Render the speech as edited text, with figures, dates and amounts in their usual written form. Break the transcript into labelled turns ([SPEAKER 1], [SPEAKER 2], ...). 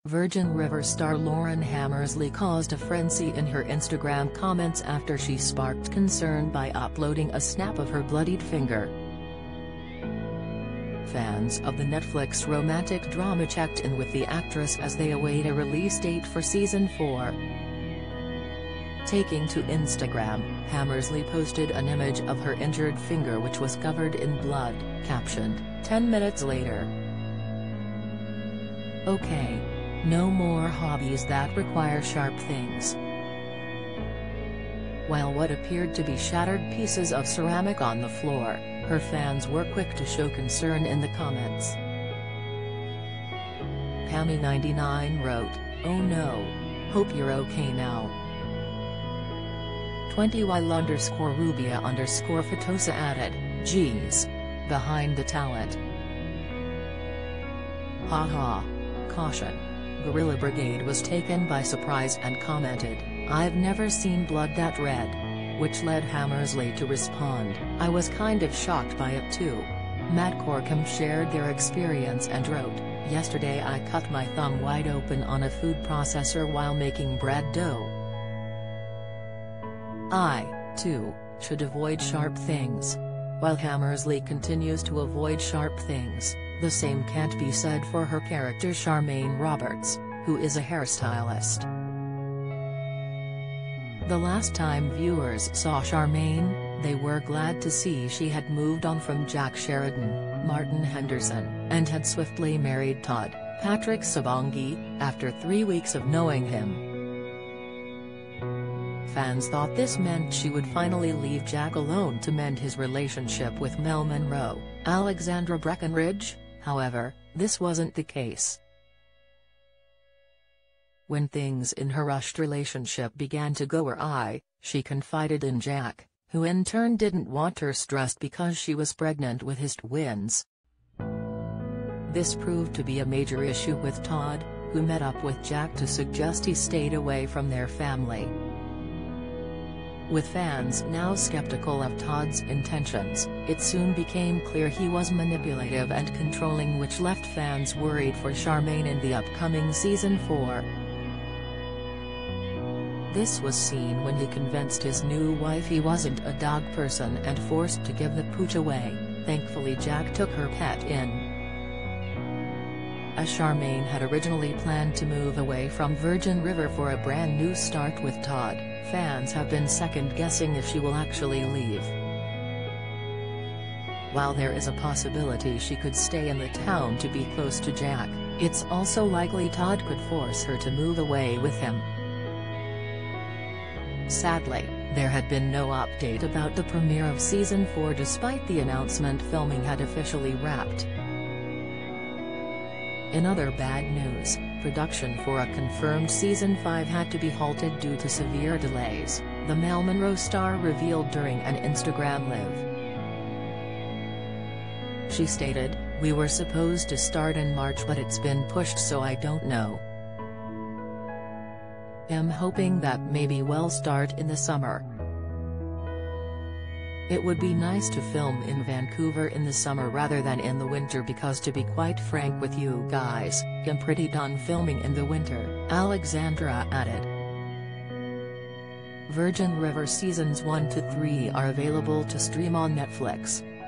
[SPEAKER 1] Virgin River star Lauren Hammersley caused a frenzy in her Instagram comments after she sparked concern by uploading a snap of her bloodied finger. Fans of the Netflix romantic drama checked in with the actress as they await a release date for Season 4. Taking to Instagram, Hammersley posted an image of her injured finger which was covered in blood, captioned, "10 minutes later. Okay. No more hobbies that require sharp things." While what appeared to be shattered pieces of ceramic on the floor, her fans were quick to show concern in the comments. Pammy99 wrote, "Oh no. Hope you're okay now." 20y_Rubia_Fatosa added, "Geez. Behind the talent. Haha. Caution. Guerrilla Brigade was taken by surprise and commented, "I've never seen blood that red," which led Hammersley to respond, "I was kind of shocked by it too." Matt Corkum shared their experience and wrote, "Yesterday I cut my thumb wide open on a food processor while making bread dough. I, too, should avoid sharp things." While Hammersley continues to avoid sharp things, the same can't be said for her character Charmaine Roberts, who is a hairstylist. The last time viewers saw Charmaine, they were glad to see she had moved on from Jack Sheridan, Martin Henderson, and had swiftly married Todd, Patrick Sabongi, after 3 weeks of knowing him. Fans thought this meant she would finally leave Jack alone to mend his relationship with Mel Monroe, Alexandra Breckenridge. However, this wasn't the case. When things in her rushed relationship began to go awry, she confided in Jack, who in turn didn't want her stressed because she was pregnant with his twins. This proved to be a major issue with Todd, who met up with Jack to suggest he stayed away from their family. With fans now skeptical of Todd's intentions, it soon became clear he was manipulative and controlling, which left fans worried for Charmaine in the upcoming Season 4. This was seen when he convinced his new wife he wasn't a dog person and forced to give the pooch away. Thankfully Jack took her pet in. As Charmaine had originally planned to move away from Virgin River for a brand new start with Todd, fans have been second-guessing if she will actually leave. While there is a possibility she could stay in the town to be close to Jack, it's also likely Todd could force her to move away with him. Sadly, there had been no update about the premiere of Season 4 despite the announcement filming had officially wrapped. In other bad news, production for a confirmed Season 5 had to be halted due to severe delays, the Mel Monroe star revealed during an Instagram Live. She stated, "We were supposed to start in March but it's been pushed so I don't know. I'm hoping that maybe we'll start in the summer. It would be nice to film in Vancouver in the summer rather than in the winter because to be quite frank with you guys, I'm pretty done filming in the winter," Alexandra added. Virgin River Seasons 1 to 3 are available to stream on Netflix.